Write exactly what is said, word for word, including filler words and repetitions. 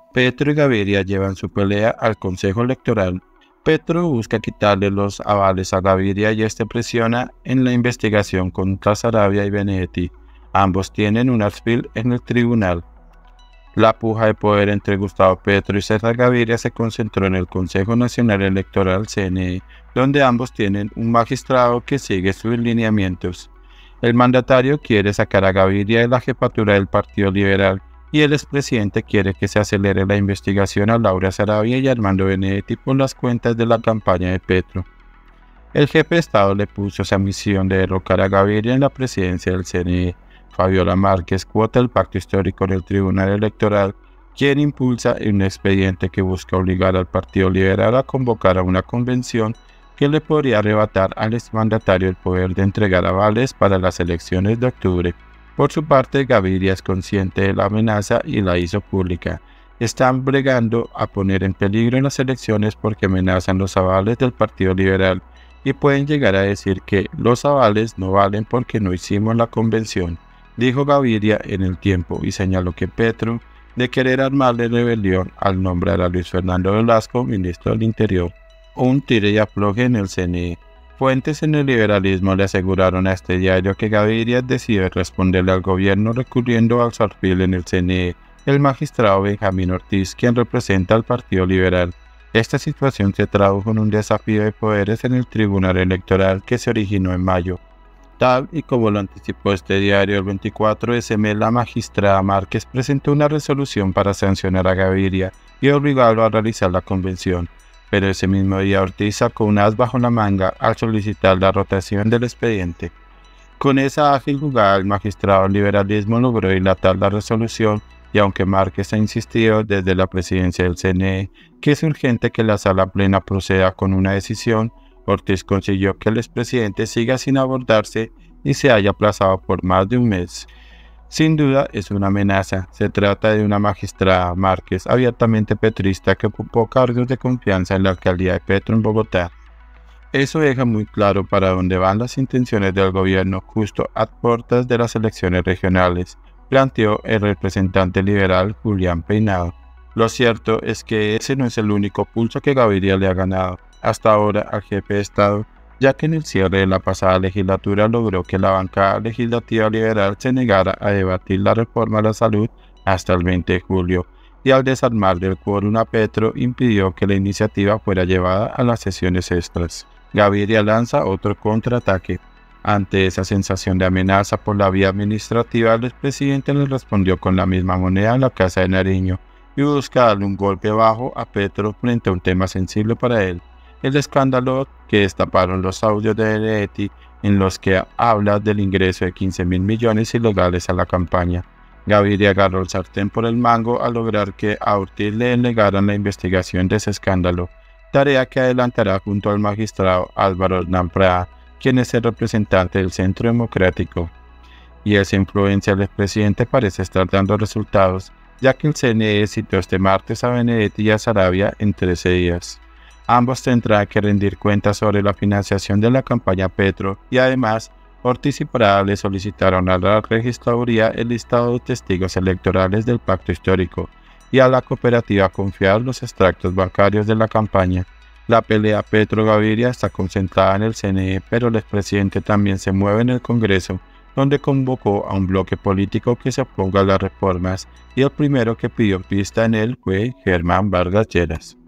Petro y Gaviria llevan su pelea al Consejo Electoral. Petro busca quitarle los avales a Gaviria y este presiona en la investigación contra Saravia y Benedetti. Ambos tienen un alfil en el tribunal. La puja de poder entre Gustavo Petro y César Gaviria se concentró en el Consejo Nacional Electoral C N E, donde ambos tienen un magistrado que sigue sus lineamientos. El mandatario quiere sacar a Gaviria de la jefatura del Partido Liberal y el expresidente quiere que se acelere la investigación a Laura Saravia y Armando Benedetti por las cuentas de la campaña de Petro. El jefe de Estado le puso esa misión de derrocar a Gaviria en la presidencia del C N E. Fabiola Márquez cuota el pacto histórico en el Tribunal Electoral, quien impulsa un expediente que busca obligar al Partido Liberal a convocar a una convención que le podría arrebatar al exmandatario el poder de entregar avales para las elecciones de octubre. Por su parte, Gaviria es consciente de la amenaza y la hizo pública. Están bregando a poner en peligro las elecciones porque amenazan los avales del Partido Liberal y pueden llegar a decir que los avales no valen porque no hicimos la convención, dijo Gaviria en El Tiempo y señaló que Petro de querer armarle rebelión al nombrar a Luis Fernando Velasco ministro del Interior. Un tire y afloje en el C N E. Fuentes en el liberalismo le aseguraron a este diario que Gaviria decide responderle al gobierno recurriendo al alfil en el C N E, el magistrado Benjamín Ortiz, quien representa al Partido Liberal. Esta situación se tradujo en un desafío de poderes en el Tribunal Electoral que se originó en mayo. Tal y como lo anticipó este diario el veinticuatro de ese mes, la magistrada Márquez presentó una resolución para sancionar a Gaviria y obligarlo a realizar la convención. Pero ese mismo día Ortiz sacó un as bajo la manga al solicitar la rotación del expediente. Con esa ágil jugada, el magistrado del liberalismo logró dilatar la resolución y aunque Márquez ha insistido desde la presidencia del C N E que es urgente que la sala plena proceda con una decisión, Ortiz consiguió que el expresidente siga sin abordarse y se haya aplazado por más de un mes. Sin duda es una amenaza. Se trata de una magistrada, Márquez, abiertamente petrista que ocupó cargos de confianza en la alcaldía de Petro en Bogotá. Eso deja muy claro para dónde van las intenciones del gobierno justo a puertas de las elecciones regionales, planteó el representante liberal Julián Peinado. Lo cierto es que ese no es el único pulso que Gaviria le ha ganado hasta ahora al jefe de Estado, ya que en el cierre de la pasada legislatura logró que la bancada legislativa liberal se negara a debatir la reforma a la salud hasta el veinte de julio, y al desarmar del quórum a Petro impidió que la iniciativa fuera llevada a las sesiones extras. Gaviria lanza otro contraataque. Ante esa sensación de amenaza por la vía administrativa, el expresidente le respondió con la misma moneda en la Casa de Nariño y busca darle un golpe bajo a Petro frente a un tema sensible para él: el escándalo que destaparon los audios de Benedetti en los que habla del ingreso de quince mil millones ilegales a la campaña. Gaviria agarró el sartén por el mango al lograr que a Ortiz le delegaran la investigación de ese escándalo, tarea que adelantará junto al magistrado Álvaro Hernán Prada, quien es el representante del Centro Democrático. Y esa influencia del expresidente parece estar dando resultados, ya que el C N E citó este martes a Benedetti y a Saravia en trece días. Ambos tendrán que rendir cuentas sobre la financiación de la campaña Petro y además Ortiz y Prada le solicitaron a la registraduría el listado de testigos electorales del pacto histórico y a la cooperativa confiar los extractos bancarios de la campaña. La pelea Petro-Gaviria está concentrada en el C N E, pero el expresidente también se mueve en el Congreso, donde convocó a un bloque político que se oponga a las reformas y el primero que pidió pista en él fue Germán Vargas Lleras.